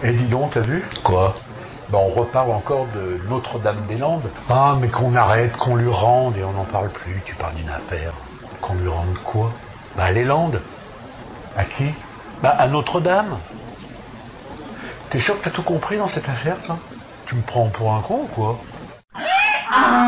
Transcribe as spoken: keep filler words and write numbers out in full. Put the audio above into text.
Et dis donc, t'as vu? Quoi? Ben, on reparle encore de Notre-Dame-des-Landes. Ah, mais qu'on arrête, qu'on lui rende, et on n'en parle plus. Tu parles d'une affaire. Qu'on lui rende quoi? Bah, les Landes. À qui? Bah, à Notre-Dame. T'es sûr que t'as tout compris dans cette affaire, toi? Tu me prends pour un con ou quoi?